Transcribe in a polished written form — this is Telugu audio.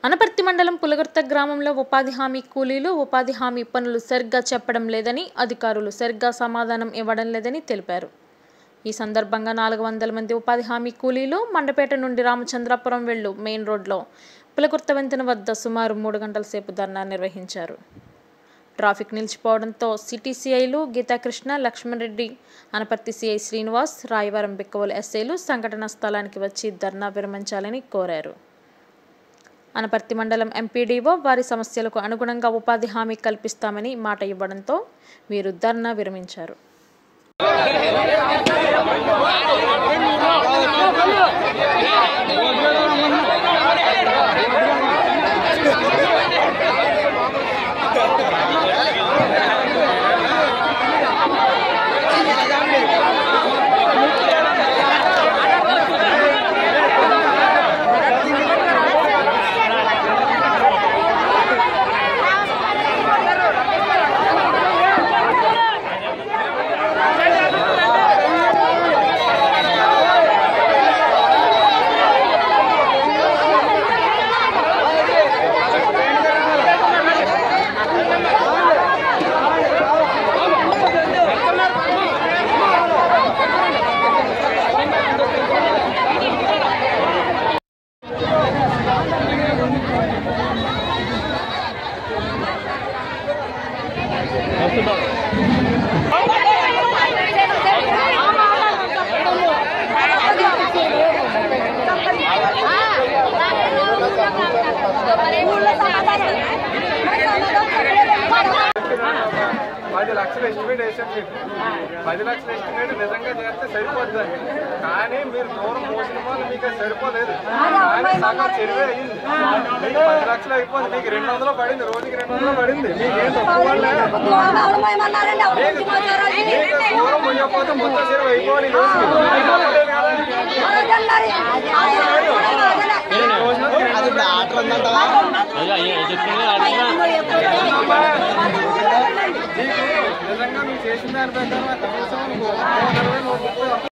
అనపర్తి మండలం పులగర్త గ్రామంలో ఉపాధి హామీ కూలీలు ఉపాధి హామీ పనులు సరిగ్గా చెప్పడం లేదని, అధికారులు సరిగ్గా సమాధానం ఇవ్వడం లేదని తెలిపారు. ఈ సందర్భంగా 400 మంది ఉపాధి హామీ కూలీలు మండపేట నుండి రామచంద్రాపురం వెళ్ళు మెయిన్ రోడ్లో పులగర్త వంతెన వద్ద సుమారు 3 గంటల సేపు ధర్నా నిర్వహించారు. ట్రాఫిక్ నిలిచిపోవడంతో సిటీ సిఐలు గీతాకృష్ణ, లక్ష్మణ్ రెడ్డి, అనపర్తి సిఐ శ్రీనివాస్, రాయవరం బిక్కవోలు ఎస్ఐలు సంఘటనా స్థలానికి వచ్చి ధర్నా విరమించాలని కోరారు. అనపర్తి మండలం ఎంపీడీఓ వారి సమస్యలకు అనుగుణంగా ఉపాధి హామీ కల్పిస్తామని మాట ఇవ్వడంతో వీరు ధర్నా విరమించారు. ₹10 లక్షల ఎస్టిమేట్ వేసాం. మీకు 10 లక్షల ఎస్టిమేట్ నిజంగా చేస్తే సరిపోద్దండి. కానీ మీరు దూరం మోసిన వాళ్ళు మీకు అది సరిపోలేదు. కానీ సగం చెరువే అయింది. మీకు 10 లక్షలు అయిపోయింది. మీకు 200 పడింది, రోజుకి 200 పడింది. మీకేం తక్కువ దూరం పోయకపోతే మొత్తం చెరువు అయిపోవాలి. నిజంగా మీరు చేసిన దాని ప్రకారం కనీసం